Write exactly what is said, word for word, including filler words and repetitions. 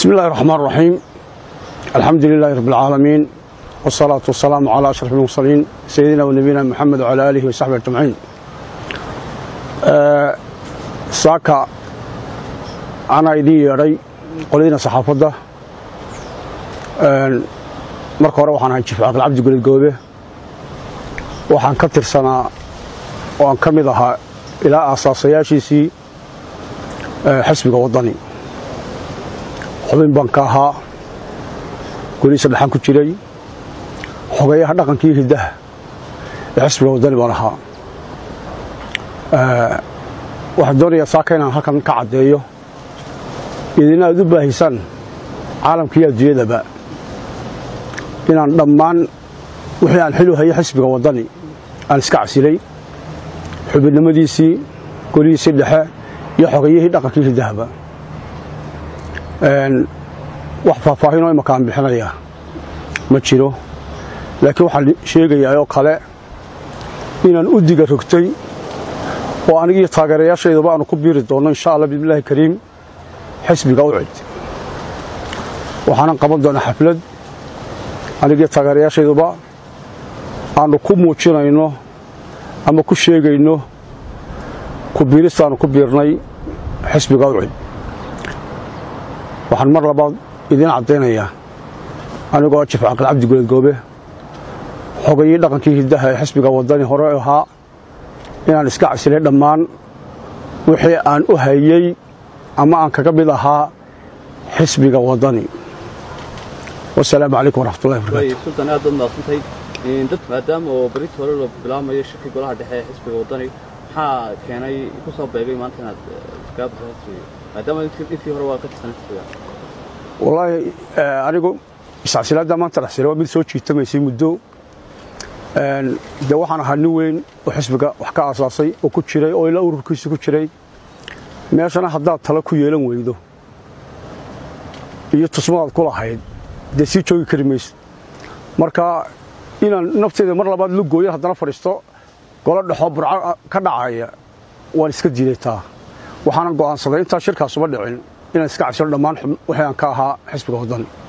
بسم الله الرحمن الرحيم. الحمد لله رب العالمين والصلاة والسلام على أشرف المرسلين سيدنا ونبينا محمد وعلى آله وصحبه أجمعين. أه ساكا أنا إدي يري قلنا صحافة أه marka hore waxaan ahay Chief Aqal Cabdi Gulid Goobe waxaan ka tirsanaa oo aan kamid ahaa ilaa asaasayaashiisii xisbiga wadani xubin baan ka ahaa guriisa dhaxan ku jiray xogayaha dhaqankii hidaha xisbiga wadani baan ahaa waxaan doonayaa saaka inaan halkan ka cadeeyo idina aad u baahisan caalamkii adduunyadaba inaan dhammaan wixii aan xil u hayay xisbiga wadani aan iska casilay xubinimadiisii golihiisii dhexe iyo xogayihii dhaqankii hidahaba een wax faahfaahin oo imakaan bixinaya ma jiro laakiin waxaan sheegayaa oo kale inaan u diga rogtay oo anigii taageerayaashayduba aanu ku biiri doono insha Allah billahi kariim xisbiga u cid waxaan qaban doonaa xaflad anigii taageerayaashayduba aanu ku muujinayno ama ku sheegayno ku biiristaanu ku biirnay xisbiga u cid waxaan mar labaad idin cadeynayaa anigoo Chief Aqal Cabdi Gulid Goobe xogayii dhaqankii hidaha ee xisbiga wadani hore ahaa inaan iska casilay dhammaan wixii aan u hayay ama aan kaga mid ahaa xisbiga wadani. والسلام عليكم ورحمة الله وبركاته. سلطان آدم ناصنتي إن دت مادام وبريت ولا بلا ما يشكي قولها دحيح حسب وطني ها كان يكسب بيجي ما أنت كاب هاتي مادام أنت في هروا كتسنة والله أنا أقول سلسلة ده ما أنت رحسي لو بيسوي شيء تم يصير مدو جوحنا هنوين وحسبك وحكا أساسي وكتشري أو لا أوركيس كتشري ما عشان حدا تلاقي يلون ويدو يتصمد كل حاجة دسي joogi karimays marka inaan nafteeda mar labaad lu gooyo hadana fariisto golo dhaxo burca ka dhacaya waan iska diilaytaa waxaan go'aansaday inta shirkaas uma dhicin inaan iska casho dhamaan wixii aan ka ahaa xisbiga wadani.